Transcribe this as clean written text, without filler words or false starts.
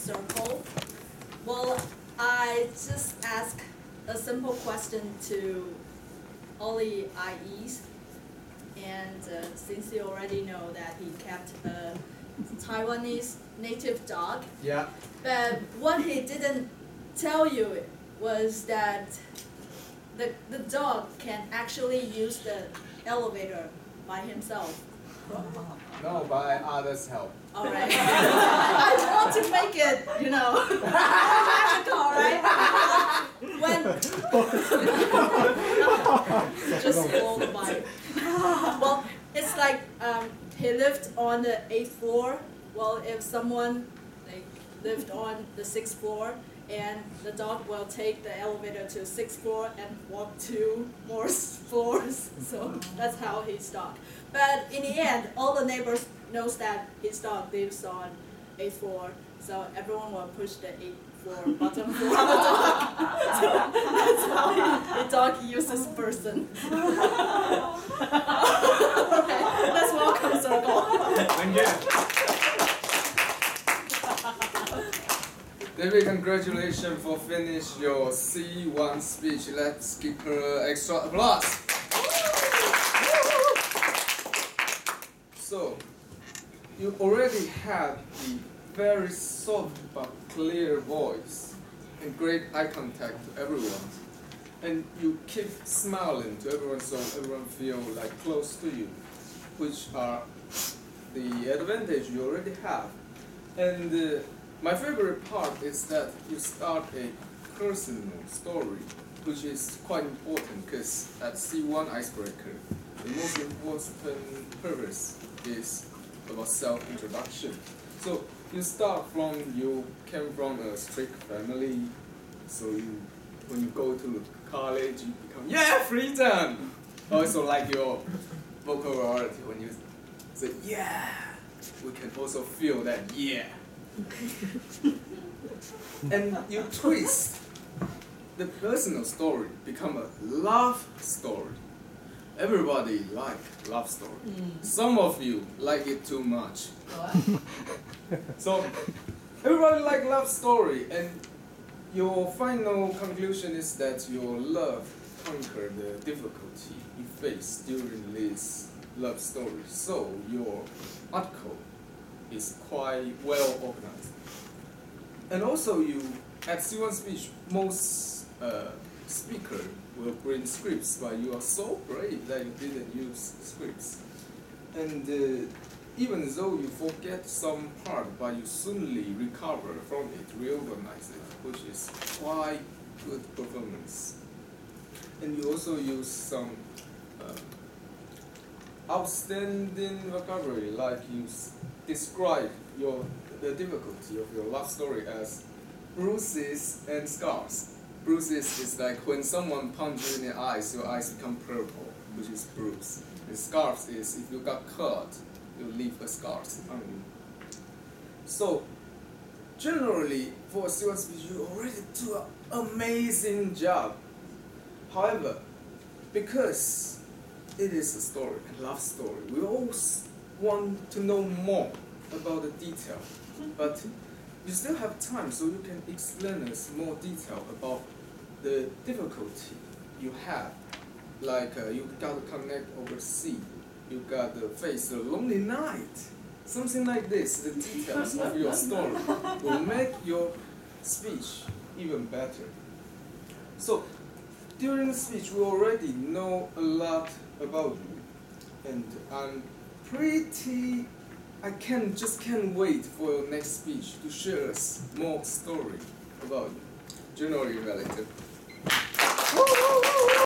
circle. Well, I just ask a simple question to all the IEs, and since you already know that he kept a Taiwanese native dog, Yeah. but what he didn't tell you was that the dog can actually use the elevator by himself. No, by others' help. All right. I want to make it, magical, right? When just roll the bike. Well, it's like he lived on the 8th floor. Well, if someone lived on the 6th floor, and the dog will take the elevator to 6th floor and walk 2 more floors. So that's how his dog. But in the end, all the neighbors knows that his dog lives on 8th floor. So everyone will push the 8th floor bottom floor of the dog. So that's how the dog uses person. Okay, let's welcome Circle. Thank you. David, congratulations for finish your C1 speech. Let's give her extra applause. So, you already have the very soft but clear voice and great eye contact to everyone. And you keep smiling to everyone so everyone feel like close to you, which are the advantage you already have. And my favorite part is that you start a personal story, which is quite important because at C1 Icebreaker, the most important purpose is about self-introduction. So you start from you came from a strict family, so when you go to college, you become freedom. Also like your vocal variety when you say we can also feel that and you twist the personal story, become a love story. Everybody like love story. Some of you like it too much. So everybody like love story, and your final conclusion is that your love conquered the difficulty you face during this love story. So your article is quite well organized. And also at C1 speech, most speaker will bring scripts, but you are so brave that you didn't use scripts. And even though you forget some part, but you soonly recover from it, reorganize it, which is quite good performance. And you also use some outstanding vocabulary, like you describe the difficulty of your love story as bruises and scars. Bruises is like when someone punches you in the eyes, your eyes become purple, which is bruise. And scars is if you got cut, you leave a scar on you. So generally, for a C1 speech, you already do an amazing job. However, because it is a story, a love story, we always want to know more about the detail, but you still have time, so you can explain us more detail about the difficulty you have. Like you got to connect overseas, you got to face a lonely night, something like this. The details of your story will make your speech even better. So during the speech, we already know a lot about you, and I just can't wait for your next speech to share us more story about you. Generally relative.